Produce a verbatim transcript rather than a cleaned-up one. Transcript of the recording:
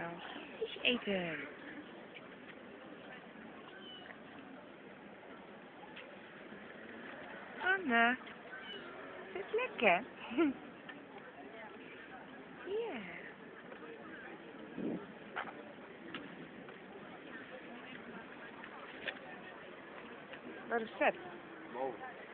Eens eten. Anne, het is lekker. Ja. Wat is vet? Mooi.